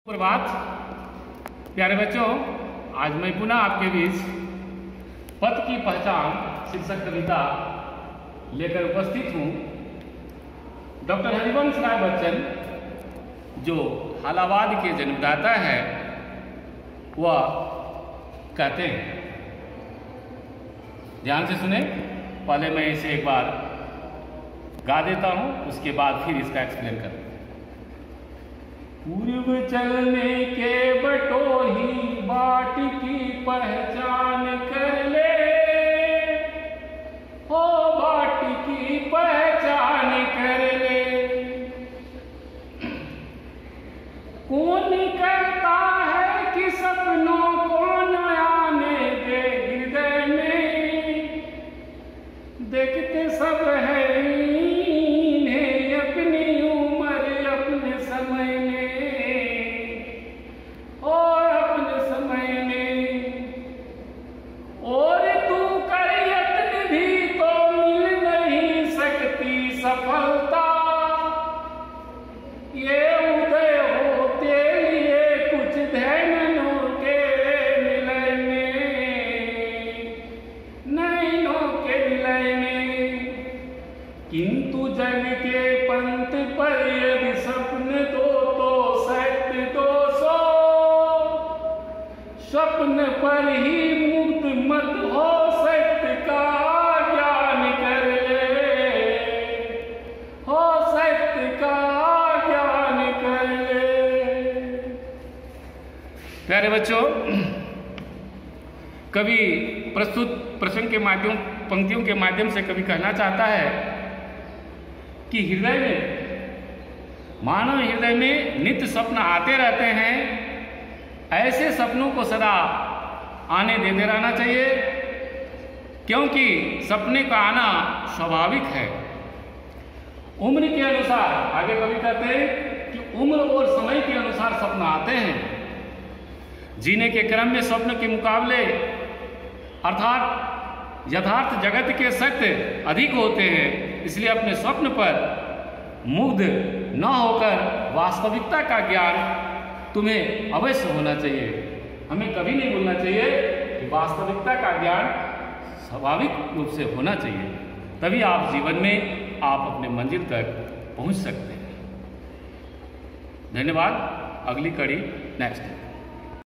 प्रभात प्यारे बच्चों, आज मैं पुनः आपके बीच पथ की पहचान शीर्षक कविता लेकर उपस्थित हूँ। डॉक्टर हरिवंश राय बच्चन जो हालावाद के जन्मदाता है वह कहते हैं, ध्यान से सुने। पहले मैं इसे एक बार गा देता हूँ, उसके बाद फिर इसका एक्सप्लेन करूँ। पूर्व चलने के बटोही बाट की पहचान कर ले, हो बाट की पहचान कर ले। कौन करता है कि सपनों को न आने दे हृदय में, देखते सब है सफलता। ये उदय होते लिए कुछ धैर्यों के विलय में, नैनों के विलय में। किंतु जग के पंथ पर यदि स्वप्न दो तो सत्य 200, स्वप्न पर ही मुक्त मत हो, सत्य का ज्ञान कर ले, हो सत्य का ज्ञान कर ले। प्यारे बच्चों, कवि प्रस्तुत प्रसंग के माध्यम पंक्तियों के माध्यम से कवि कहना चाहता है कि हृदय में, मानव हृदय में नित्य स्वप्न आते रहते हैं। ऐसे सपनों को सदा आने देते रहना चाहिए, क्योंकि सपने का आना स्वाभाविक है। उम्र के अनुसार, आगे कवि कहते हैं कि उम्र और समय के अनुसार स्वप्न आते हैं। जीने के क्रम में स्वप्न के मुकाबले अर्थात यथार्थ जगत के सत्य अधिक होते हैं। इसलिए अपने स्वप्न पर मुग्ध न होकर वास्तविकता का ज्ञान तुम्हें अवश्य होना चाहिए। हमें कभी नहीं भूलना चाहिए कि वास्तविकता का ज्ञान स्वाभाविक रूप से होना चाहिए, तभी आप जीवन में आप अपने मंजिल तक पहुंच सकते हैं। धन्यवाद। अगली कड़ी नेक्स्ट।